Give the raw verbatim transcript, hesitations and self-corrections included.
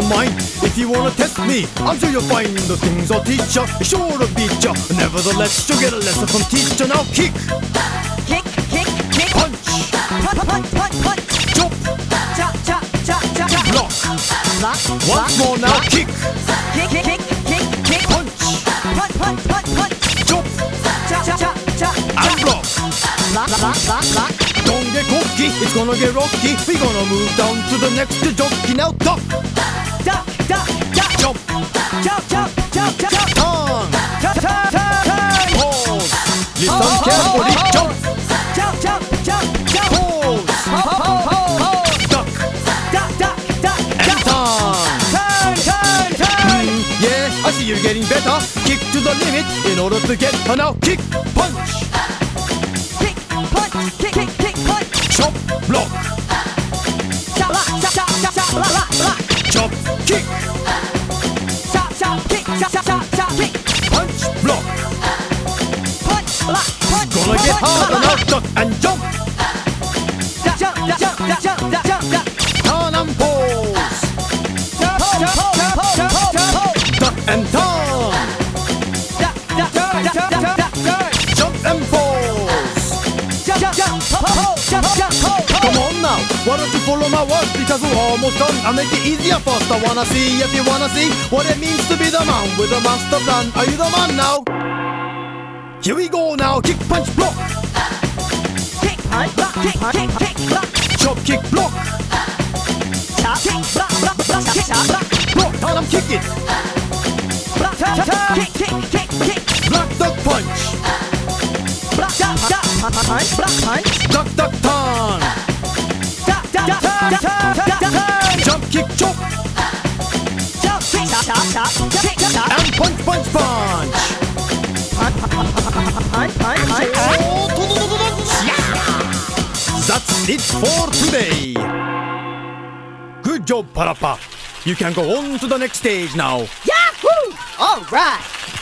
don't mind. If you wanna test me, I'm sure you'll find the things I'll teach ya is sure to beat ya. Nevertheless, you'll get a lesson from teacher. Now kick, kick, kick, kick, punch, punch, punch, punch, punch, chop, chop, chop, chop, chop, chop, block. block, Once more now, kick, kick, kick, kick, kick, kick, punch, punch, punch, punch, punch, chop, chop, chop, chop, chop, and block. block, block, block, block. Don't get cocky, it's gonna get rocky. We're gonna move down to the next jockey. Now duck, Duck, duck, duck, jump, jump, jump, jump, jump, jump, turn, turn, turn, turn, pause. Listen carefully, jump, jump, jump, jump, jump, pause, duck, duck, duck, duck, and turn. turn, turn, turn. Mm, yeah, I see you're getting better. Kick to the limit in order to get her. Now kick, punch, Kick, punch, kick, kick, kick, punch. chop, block, Chop, block, chop, chop, chop, chop, block, block, block. chop, kick, Chop, chop, kick, chop, chop, chop, chop, kick. punch, block. Punch, block, punch, Gonna get punch, harder block, now, duck and jump, Duck, jump, duck, jump, duck, jump, duck, jump, duck. turn and pause, Jump, jump, jump, jump, jump. duck and turn, Duck, duck, duck, duck, duck, duck, duck. jump and pause. Jump, jump, jump, ho, ho, jump, jump, ho, ho. Come on now, why don't you follow my words, because we're almost done. I'll make it easier first. I wanna see if you wanna see what it means to be the man with a master plan. Are you the man now? Here we go now, kick, punch, block, Kick, punch, block, kick, kick, kick, block. chop, kick, block, Chop, kick, block, block, block, kick, chop, block. block, turn and kick it, Block, turn, turn, kick, kick, kick, kick. block, duck, punch, Block, duck, duck, punch, block, punch. duck, duck, turn, Duck, duck, duck, turn, turn, turn, turn. jump, kick, chop, Jump, kick, chop, chop, chop, kick, chop. and punch, punch, punch. Punch, punch, punch, punch. Oh, to- to- to- to- to- yeah. That's it for today. Good job, Parapper. You can go on to the next stage now. Yahoo! All right.